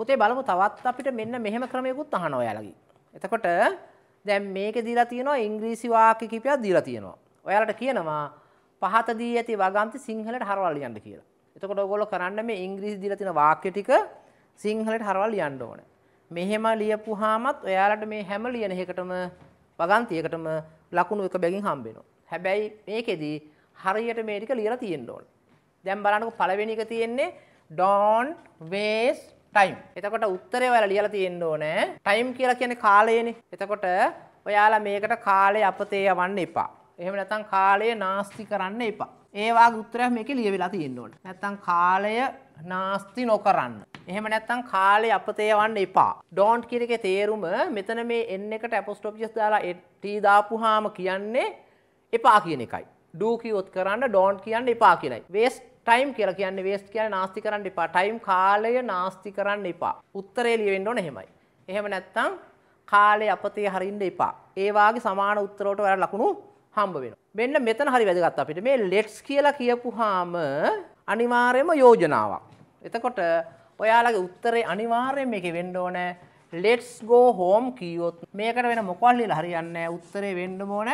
පුතේ බලමු තවත් අපිට මෙන්න මෙහෙම ක්‍රමයකුත් අහනවා ඔයාලගේ. එතකොට දැන් මේකේ දීලා තියෙනවා ඉංග්‍රීසි වාක්‍ය කිහිපයක් දීලා තියෙනවා. ඔයාලට කියනවා පහත දී ඇති වගන්ති සිංහලට හරවලා ලියන්න කියලා. එතකොට ඔයගොල්ලෝ කරන්න මේ ඉංග්‍රීසි දීලා තියෙන වාක්‍ය ටික සිංහලට හරවලා ලියන්න ඕනේ. මෙහෙම ලියපුවාමත් ඔයාලට මේ හැම ලියන එකටම වගන්තියකටම ලකුණු එක බැගින් හම්බ වෙනවා. හැබැයි මේකෙදි හරියට මේ ටික ලියලා තියෙන්න ඕනේ. දැන් බලන්නකො පළවෙනි එක තියෙන්නේ don't waste time. එතකොට උත්තරේ ඔයාලා ලියලා තියෙන්න ඕනේ. time කියලා කියන්නේ කාලයනේ. එතකොට ඔයාලා මේකට කාලය අපතේ යවන්න එපා. එහෙම නැත්නම් කාලය නාස්ති කරන්න එපා. ඒ වාගේ උත්තරයක් මේකේ ලියවිලා තියෙන්න ඕනේ. නැත්නම් කාලය නාස්ති නොකරන්න. එහෙම නැත්නම් කාලය අපතේ යවන්න එපා. don't කියන එකේ තේරුම මෙතන මේ n එකට apostrophe s දාලා t දාපුවාම කියන්නේ එපා කියන එකයි. do කියොත් කරන්න don't කියන්නේ එපා කියලායි. waste time කියලා කියන්නේ waste කියන්නේ නාස්ති කරන්න එපා. time කාලය නාස්ති කරන්න එපා. උත්තරේ ලියවෙන්න ඕනේ එහෙමයි. එහෙම නැත්නම් කාලය අපතේ හරින්න එපා. ඒ වාගේ සමාන උත්තර වලට ඔයාලා ලකුණු හම්බ වෙනවා. මෙන්න මෙතන හරි වැදගත් අපිට. මේ let's කියලා කියපුවාම අනිවාර්යයෙන්ම යෝජනාවක්. එතකොට ඔයාලගේ උත්තරේ අනිවාර්යයෙන් මේකේ වෙන්න ඕනේ let's go home කියොත් මේකට වෙන මොකක්ද ලියලා හරියන්නේ නැහැ. උත්තරේ වෙන්න ඕනේ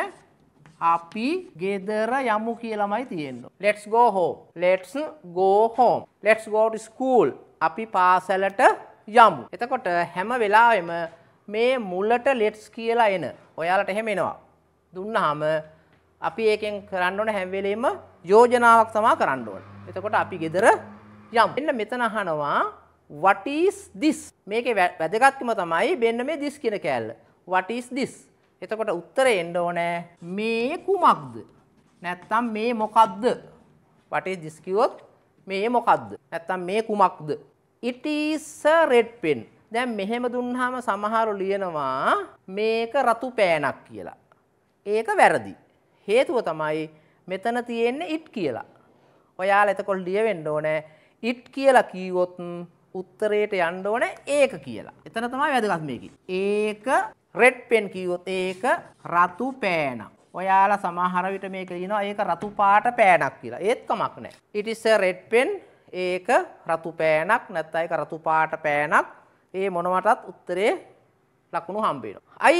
අපි ගෙදර යමු කියලාමයි තියෙන්නේ. let's go home. let's go home. let's go to school. අපි පාසලට යමු. එතකොට හැම වෙලාවෙම මේ මුලට let's කියලා එන ඔයාලට එහෙම එනවා. දුන්නාම අපි ඒකෙන් කරන්න ඕන හැම වෙලෙම යෝජනාවක් තමයි කරන්න ඕනේ. එතකොට අපි ගෙදර යමු. මෙන්න මෙතන අහනවා what is this? මේකේ වැදගත්කම තමයි මෙන්න මේ this කියන කෑල්ල. what is this? එතකොට උත්තරේ එන්න ඕනේ මේ කුමක්ද? නැත්තම් මේ මොකක්ද? what is this කිව්වොත් මේ මොකක්ද? නැත්තම් මේ කුමක්ද? it is a red pen. දැන් මෙහෙම දුන්නාම සමහරව ලියනවා මේක රතු පෑනක් කියලා. ඒක වැරදි. හේතුව තමයි මෙතන තියෙන්නේ it කියලා. ඔයාලා එතකොට ලියවෙන්න ඕනේ it කියලා කිව්වොත් උත්තරේට යන්න ඕනේ ඒක කියලා. එතන තමයි වැදගත් මේකේ. ඒක red pen කිව්වොත් ඒක රතු පෑනක්. ඔයාලා සමහර විට මේක කියනවා ඒක රතු පාට පෑනක් කියලා. ඒත් කමක් නැහැ. it is a red pen. ඒක රතු පෑනක් නැත්නම් ඒක රතු පාට පෑනක්. ඒ මොනවටත් උත්තරේ ලකුණු හම්බ වෙනවා.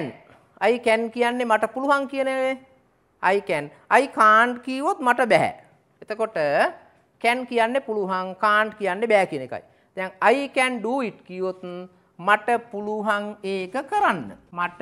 I can කියන්නේ මට පුළුවන් කියන I can. I can't කිව්වොත් මට බෑ. එතකොට can කියන්නේ පුළුවන්, can't කියන්නේ බෑ කියන එකයි. දැන් I can do it කිව්වොත් මට පුළුවන් ඒක කරන්න. මට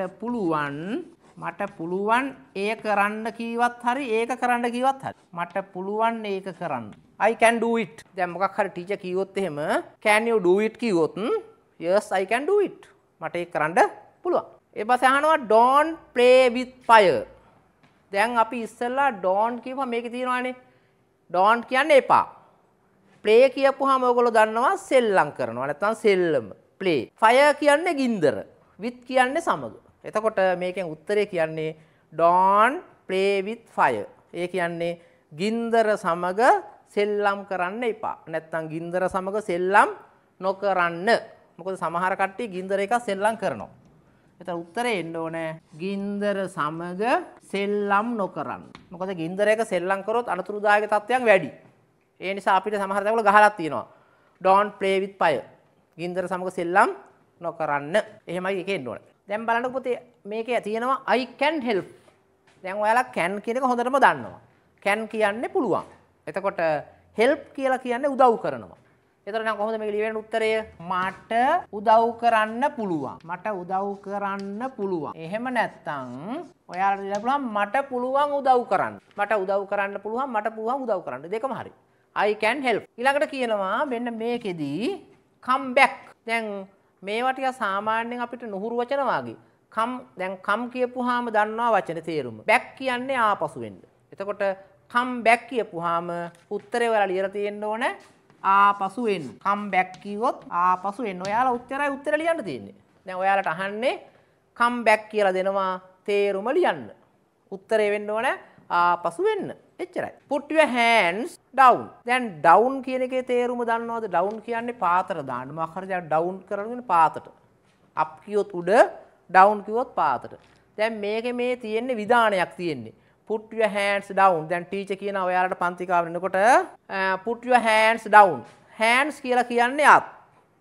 පුළුවන් ඒක කරන්න කීවත් හරි ඒක කරන්න කීවත් හරි. මට පුළුවන් ඒක කරන්න. I can do it. දැන් මොකක් හරි ටීචර් කිව්වොත් එහෙම can you do it කිව්වොත් yes I can do it. මට ඒක කරන්න පුළුවන්. ඒ පස්සේ අහනවා don't play with fire. දැන් අපි ඉස්සෙල්ලා don't කියපුවා මේකේ තියෙනවානේ. don't කියන්නේ එපා. play කියපුවාම ඔයගොල්ලෝ දන්නවා සෙල්ලම් කරනවා නැත්නම් සෙල්ලම. play. fire කියන්නේ ගින්දර. with කියන්නේ සමග. එතකොට මේකෙන් උත්තරේ කියන්නේ don't play with fire. ඒ කියන්නේ ගින්දර සමග සෙල්ලම් කරන්න එපා. නැත්නම් ගින්දර සමග සෙල්ලම් නොකරන්න. මොකද සමහර කට්ටිය ගින්දර එක සෙල්ලම් කරනවා. එතන උත්තරේ එන්න ඕනේ ගින්දර සමග සෙල්ලම් නොකරන්න. මොකද ගින්දර එක සෙල්ලම් කරොත් අනතුරුදායක තත්ත්වයන් වැඩි. ඒ නිසා අපිට සමහර දේවල් ගහලා තියෙනවා. don't play with fire. ගින්දර සමග සෙල්ලම් නොකරන්න. එහෙමයි එකේ එන්න ඕනේ. දැන් බලන්න පුතේ මේකේ තියෙනවා I can help. දැන් ඔයාලා can කියන එක හොඳටම දන්නවා. can කියන්නේ පුළුවන්. එතකොට help කියලා කියන්නේ උදව් කරනවා. එතකොට නම් කොහොමද මේක ලියවෙන උත්තරය? මට උදව් කරන්න පුළුවන්. මට උදව් කරන්න පුළුවන්. එහෙම නැත්නම් ඔයාලට ලියන්න පුළුවන් මට පුළුවන් උදව් කරන්න. මට උදව් කරන්න පුළුවන්. මට පුළුවන් උදව් කරන්න. දෙකම හරි. I can help. ඊළඟට කියනවා මෙන්න මේකෙදී come back. දැන් මේවා ටික සාමාන්‍යයෙන් අපිට නුහුරු වචන වාගේ. දැන් come කියපුවාම දන්නවා වචනේ තේරුම. back කියන්නේ ආපසු වෙන්න. එතකොට come back කියපුවාම උත්තරේ ඔයාලා ලියලා තියෙන්න ඕනේ ආපසු එන්න. come back කිව්වොත් ආපසු එන්න. ඔයාලා උත්තර ලියන්න තියෙන්නේ. දැන් ඔයාලට අහන්නේ come back කියලා දෙනවා තේරුම ලියන්න. උත්තරේ වෙන්න ඕනේ ආපසු වෙන්න. එච්චරයි. put your hands down. දැන් down කියන එකේ තේරුම දන්නවද? down කියන්නේ පාතට දාන්න. මොකක් හරි දෙයක් down කරගෙන පාතට. up කිව්වොත් උඩ, down කිව්වොත් පාතට. දැන් මේකේ මේ තියෙන්නේ විධානයක් තියෙන්නේ. put your hands down. දැන් ටීචර් කියනවා ඔයාලට පන්ති කාවෙ ඉන්නකොට put your hands down. hands කියලා කියන්නේ අත්.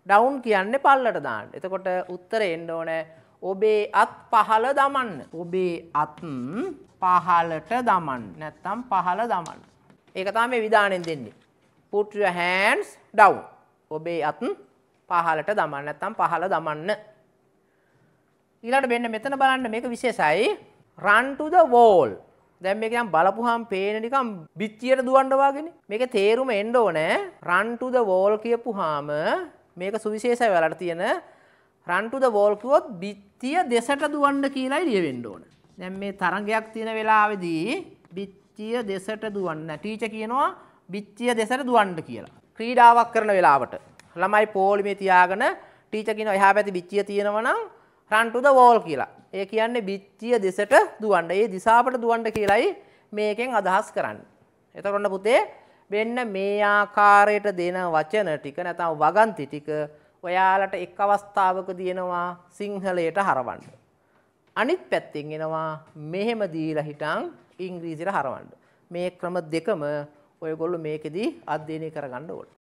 down කියන්නේ පල්ලට දාන්න. එතකොට උත්තරේ එන්න ඕනේ ඔබේ අත් පහළ දමන්න. ඔබේ අත් පහළට දමන්න. නැත්තම් පහළ දමන්න. ඒක තමයි මේ විධානයෙන් දෙන්නේ. Put your hands down. ඔබේ අත් පහළට දමන්න. නැත්තම් පහළ දමන්න. ඊළඟට මෙන්න මෙතන බලන්න මේක විශේෂයි. Run to the wall. දැන් මේක නම් බලපුවාම පේන නිකන් බිත්තියට දුවන්න වගේනේ. මේකේ තේරුම එන්න ඕනේ run to the wall කියපුවාම මේක සුවිශේෂයි වලට තියෙන run to the wall කිව්වොත් බිත්තිය දෙසට දුවන්න කියලායි ලියවෙන්න ඕන. දැන් මේ තරංගයක් තියෙන වෙලාවේදී බිත්තිය දෙසට දුවන්න. ටීචර් කියනවා බිත්තිය දෙසට දුවන්න කියලා. ක්‍රීඩාවක් කරන වෙලාවට ළමයි පොලිමේ තියාගෙන ටීචර් කියනවා එහා පැත්තේ බිත්තිය තියෙනවා නම් run to the wall කියලා. ඒ කියන්නේ බිත්තිය දෙසට දුවන්න. ඒ දිශාවට දුවන්න කියලායි මේකෙන් අදහස් කරන්නේ. එතකොට පුතේ මෙන්න මේ ආකාරයට දෙන වචන ටික නැත්නම් වගන්ති ටික ඔයාලට එක් අවස්ථාවකදී එනවා සිංහලයට හරවන්න. අනිත් පැත්තෙන් එනවා මෙහෙම දීලා හිටන් ඉංග්‍රීසියට හරවන්න. මේ ක්‍රම දෙකම ඔයගොල්ලෝ මේකෙදී අධ්‍යයනය කරගන්න ඕනේ.